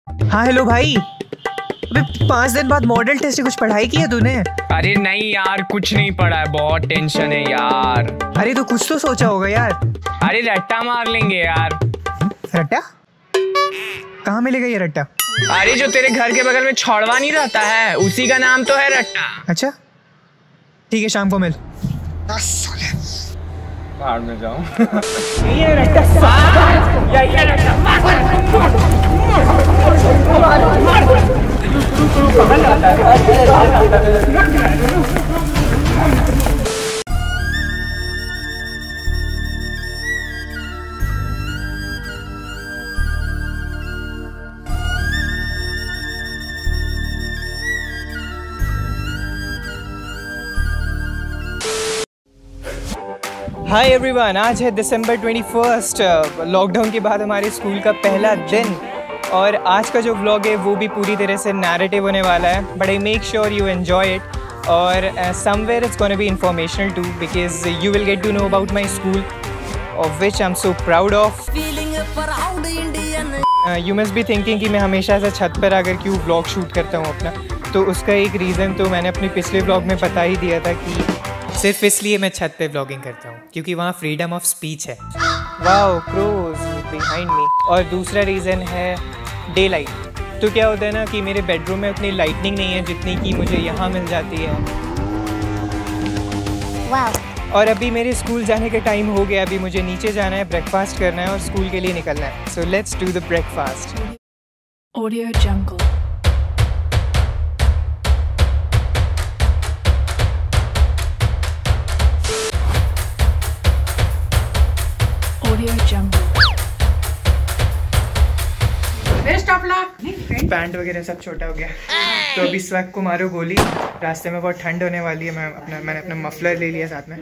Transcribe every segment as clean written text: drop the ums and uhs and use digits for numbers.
हाँ हेलो भाई, अबे 5 दिन बाद मॉडल टेस्ट, कुछ पढ़ाई की है तूने? अरे नहीं यार, कुछ नहीं पढ़ा है, बहुत टेंशन है यार। अरे तो कुछ तो सोचा होगा यार। अरे रट्टा मार लेंगे यार। रट्टा? कहाँ मिलेगा ये रट्टा? अरे जो तेरे घर के बगल में छौड़वा नहीं रहता है, उसी का नाम तो है रट्टा। अच्छा ठीक है, शाम को मिल। बाहर में जाऊं। ये रट्टा ये रट्टा हाय एवरीवन, आज है दिसंबर 21। लॉकडाउन के बाद हमारे स्कूल का पहला दिन, और आज का जो व्लॉग है वो भी पूरी तरह से नैरेटिव होने वाला है, but I make sure you enjoy it. और somewhere it's gonna be informational too, because you will get to know about my school of which I am so proud of. You must be thinking कि मैं हमेशा से छत पर आकर क्यों vlog shoot करता हूँ अपना, तो उसका एक रीज़न तो मैंने अपने पिछले व्लॉग में बता ही दिया था कि सिर्फ इसलिए मैं छत पे व्लॉगिंग करता हूँ क्योंकि वहाँ फ्रीडम ऑफ स्पीच है। Wow, crows behind me. और दूसरा रीज़न है डे लाइट। तो क्या होता है ना कि मेरे बेडरूम में उतनी लाइटनिंग नहीं है जितनी कि मुझे यहाँ मिल जाती है। वाओ। और अभी मेरे स्कूल जाने का टाइम हो गया, अभी मुझे नीचे जाना है, ब्रेकफास्ट करना है और स्कूल के लिए निकलना है। So let's do the breakfast. Audio Jungle. Audio Jungle. Pant वगैरह सब छोटा हो गया, तो अभी इस वक्त को मारो गोली। रास्ते में बहुत ठंड होने वाली है। मैंने अपना मफलर ले लिया साथ में।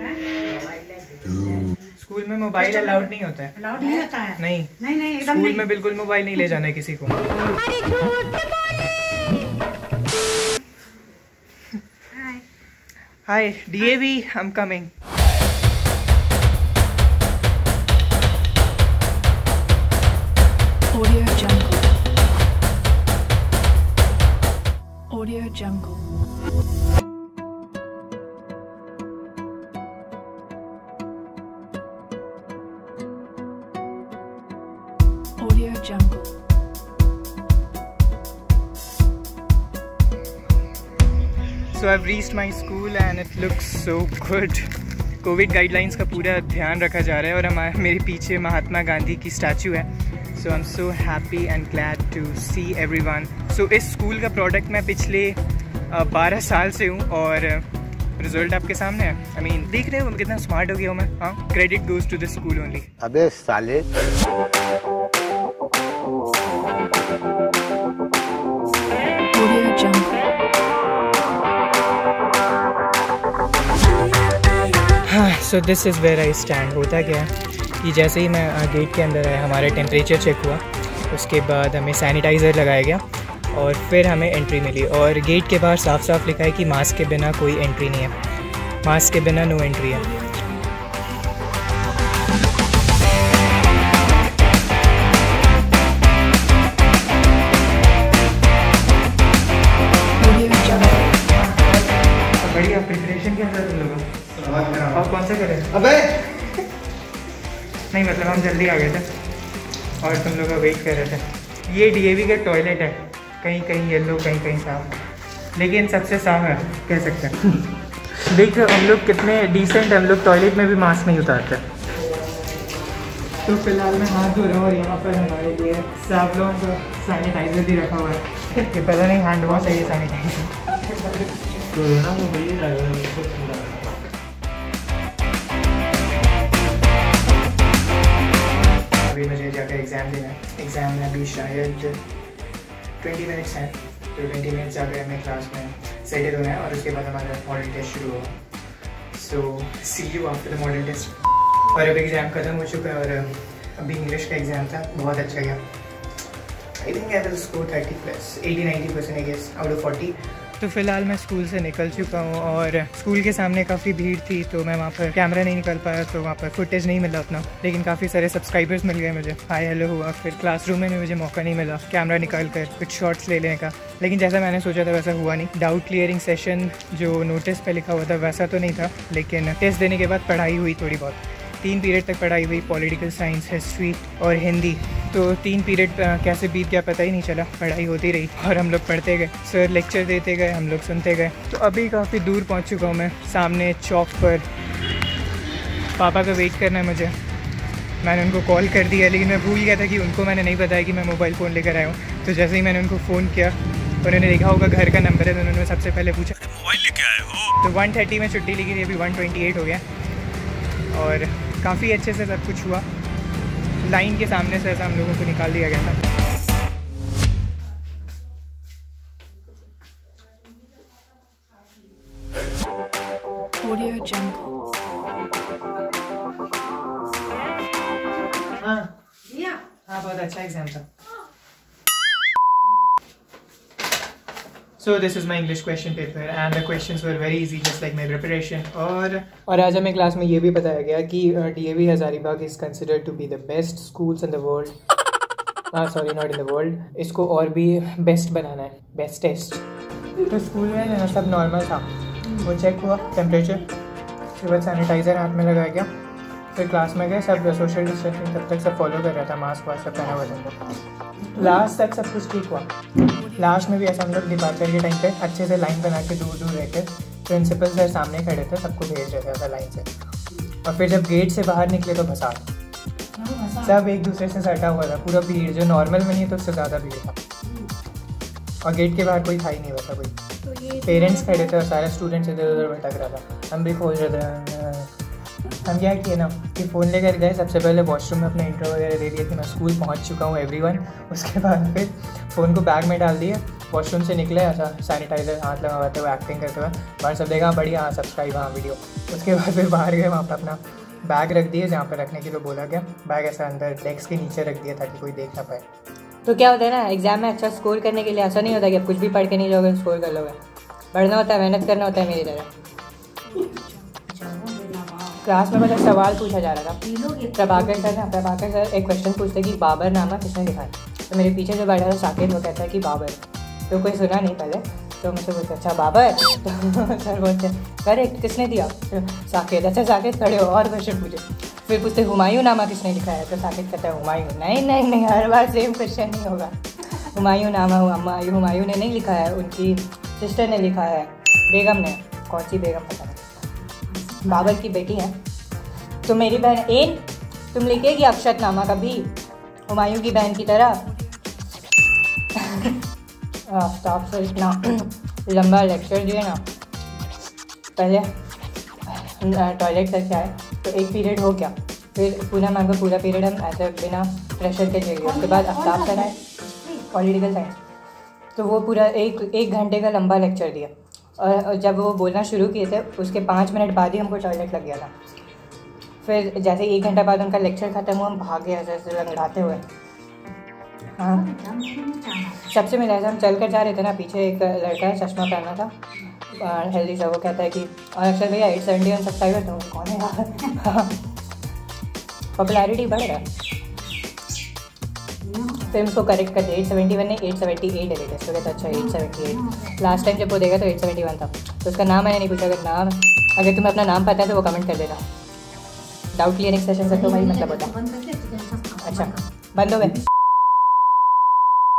स्कूल में मोबाइल अलाउड नहीं होता है। अलाउड नहीं होता है? नहीं नहीं स्कूल में बिल्कुल मोबाइल नहीं ले जाना है किसी को। Hi DAV, I am coming. Audio Jungle. Audio Jungle. Audio Jungle. So I've reached my school and it looks so good. Covid guidelines का पूरा ध्यान रखा जा रहा है और मेरे पीछे महात्मा गांधी की स्टैचू है। So I am so happy and glad to see everyone. So इस स्कूल का प्रोडक्ट मैं पिछले 12 साल से हूँ और रिजल्ट आपके सामने है। आई मीन देख रहे हो कितना स्मार्ट हो गया हूँ मैं। हाँ, credit goes to the school only. अबे साले। Audio Jungle. So this is where I stand. होता क्या है कि जैसे ही मैं गेट के अंदर आया, हमारा टेम्परेचर चेक हुआ, उसके बाद हमें सैनिटाइज़र लगाया गया और फिर हमें एंट्री मिली। और गेट के बाहर साफ साफ लिखा है कि मास्क के बिना कोई एंट्री नहीं है, मास्क के बिना नो एंट्री है। बढ़िया प्रिपरेशन क्या था तुम लोगों? और कौन सा करें? अबे नहीं, मतलब हम जल्दी आ गए थे और तुम लोग वेट कर रहे थे। ये डीएवी का टॉयलेट है, कहीं कहीं येलो कहीं कहीं साफ, लेकिन सबसे साफ है कह सकते हैं। देख हम लोग कितने डिसेंट, हम लोग टॉयलेट में भी मास्क नहीं उतारते। तो फिलहाल मैं हाथ धो रहा हूँ और यहाँ पर हमारे लिए सब लोगों का सैनिटाइज़र भी रखा हुआ है। ये पता नहीं हैंड वॉश है ये सैनिटाइजर। अभी मुझे जाकर एग्ज़ाम देना है। एग्ज़ाम में अभी शायद 20 मिनट्स हैं, तो 20 मिनट्स जाकर हमें क्लास में सेटल होना है और उसके बाद हमारा मॉडल टेस्ट शुरू होगा। So see you after the model test. और अब एग्ज़ाम ख़त्म हो चुका है और अभी इंग्लिश का एग्ज़ाम था, बहुत अच्छा गया। I think I will score 30+, 80-90% I guess out of 40। तो फ़िलहाल मैं स्कूल से निकल चुका हूँ और स्कूल के सामने काफ़ी भीड़ थी तो मैं वहाँ पर कैमरा नहीं निकाल पाया, तो वहाँ पर फुटेज नहीं मिला अपना। लेकिन काफ़ी सारे सब्सक्राइबर्स मिल गए मुझे, हाय हेलो हुआ। फिर क्लासरूम में भी मुझे मौका नहीं मिला कैमरा निकाल कर कुछ शॉट्स ले लेने का, लेकिन जैसा मैंने सोचा था वैसा हुआ नहीं। डाउट क्लियरिंग सेशन जो नोटिस पे लिखा हुआ था वैसा तो नहीं था, लेकिन टेस्ट देने के बाद पढ़ाई हुई थोड़ी बहुत। 3 पीरियड तक पढ़ाई हुई, पॉलिटिकल साइंस, हिस्ट्री और हिंदी। तो 3 पीरियड कैसे बीत गया पता ही नहीं चला, पढ़ाई होती रही और हम लोग पढ़ते गए, सर लेक्चर देते गए, हम लोग सुनते गए। तो अभी काफ़ी दूर पहुंच चुका हूं मैं, सामने चौक पर पापा का वेट करना है मुझे। मैंने उनको कॉल कर दिया, लेकिन मैं भूल गया था कि उनको मैंने नहीं बताया कि मैं मोबाइल फ़ोन लेकर आया हूँ। तो जैसे ही मैंने उनको फ़ोन किया, उन्होंने देखा होगा घर का नंबर है, तो उन्होंने सबसे पहले पूछा मोबाइल लेके आए हो। तो 1:30 में छुट्टी ली थी, अभी 1:28 हो गया और काफ़ी अच्छे से सब कुछ हुआ। लाइन के सामने से ऐसा हम लोगों को निकाल दिया गया था। Audio Jungle. हाँ बहुत अच्छा एग्जाम था। So this is my English question paper and the questions were very easy, just like my preparation. और आज हमें क्लास में ये भी बताया गया कि DAV Hazaribagh is considered to be the best schools in the world. Sorry, not in the world. इसको और भी बेस्ट बनाना है, बेस्ट टेस्ट। तो स्कूल में ना सब नॉर्मल था, वो चेक हुआ टेम्परेचर, उसके बाद सैनिटाइज़र हाथ में लगाया गया। फिर क्लास में गए, सब सोशल डिस्टेंसिंग तब तक सब फॉलो कर रहा था, मास्क वास्क सब पहना हुआ था। लास्ट तक सब कुछ ठीक हुआ। लास्ट में भी ऐसा हम लोग डिपार्चर के टाइम पे अच्छे से लाइन बना के दूर दूर रहकर प्रिंसिपल सर सामने खड़े थे, सबको भेज रहे थे लाइन से। और फिर जब गेट से बाहर निकले तो भसाड़, सब एक दूसरे से सटा हुआ था, पूरा भीड़ जो नॉर्मल में नहीं तो उससे ज़्यादा भीड़ था। और गेट के बाहर कोई था ही नहीं वैसा कोई। पेरेंट्स खड़े थे और सारे स्टूडेंट्स इधर उधर भटक रहा था, हम भी खोज रहे थे। हम क्या किए ना कि फ़ोन लेकर गए, सबसे पहले वॉशरूम में अपने इंट्रो वगैरह दे दिए कि मैं स्कूल पहुंच चुका हूं एवरीवन। उसके बाद फिर फ़ोन को बैग में डाल दिए, वॉशरूम से निकले, अच्छा सैनिटाइज़र हाथ लगाते हुए एक्टिंग करते हुए बाहर सब देखा, बढ़िया हाँ सब्सक्राइब हाँ वीडियो। उसके बाद फिर बाहर गए, वहाँ पर अपना बैग रख दिए जहाँ पर रखने के लिए बोला गया, बैग ऐसा अंदर डेस्क के नीचे रख दिया ताकि कोई देख ना पाए। तो क्या होता है ना, एग्जाम में अच्छा स्कोर करने के लिए ऐसा नहीं होता कि आप कुछ भी पढ़ के नहीं जाओगे स्कोर कर लोगे, पढ़ना होता है, मेहनत करना होता है मेरी तरह। क्लास में मतलब सवाल पूछा जा रहा था, प्रभाकर सर एक क्वेश्चन पूछते कि बाबर नामा किसने लिखा है। तो मेरे पीछे जो बैठा था साकेत, वो कहता है कि बाबर। तो कोई सुना नहीं पहले, तो मुझसे बोलते अच्छा बाबर। तो सर बोलते करेक्ट, किसने दिया? तो साकेत, अच्छा साकेत खड़े हो, और क्वेश्चन पूछे। फिर पूछते हुमायूं नामा किसने लिखा है? तो साकेत कहता है हुमायूं। नहीं, हर बार सेम क्वेश्चन नहीं होगा। हुमायूं नामा हुमायूं ने नहीं लिखा है, उनकी सिस्टर ने लिखा है, बेगम ने। कौन सी बेगम पता नहीं, बाबर की बेटी है। तो मेरी बहन एन, तुम लिखेगी अक्षतनामा कभी हुमायूं की बहन की तरह? आफ्ताब से इतना लंबा लेक्चर दिए ना, पहले टॉयलेट करके आए तो एक पीरियड हो गया, फिर पूरा मैम को पूरा पीरियड हम ऐसे बिना प्रेशर के ले गए। उसके बाद आफ्ताब सर आए पॉलिटिकल साइंस, तो वो पूरा एक घंटे का लंबा लेक्चर दिया। और जब वो बोलना शुरू किए थे उसके 5 मिनट बाद ही हमको टॉयलेट लग गया था। फिर जैसे 1 घंटा बाद उनका लेक्चर ख़त्म हुआ, हम भागे ऐसे लंगड़ाते हुए। हाँ, सबसे मिला हम चल कर जा रहे थे ना, पीछे एक लड़का है, चश्मा पहना था, हेल्दी सा, वो कहता है कि और अक्षर भैया 871 सब्सक्राइबर थे। कौन है यार? पॉपुलैरिटी बढ़ रहा है। फिर उसको करेक्ट कर दिया, 871 नहीं 878 है लेटेस्ट। तो कहता अच्छा 878। लास्ट टाइम जब वो देखा तो 871 था। तो उसका नाम मैंने नहीं पूछा, अगर तुम्हें अपना नाम पता है तो वो कमेंट कर देना। डाउट क्लियरिंग सेशन से तो भाई मतलब होता है। अच्छा बंद हो गए।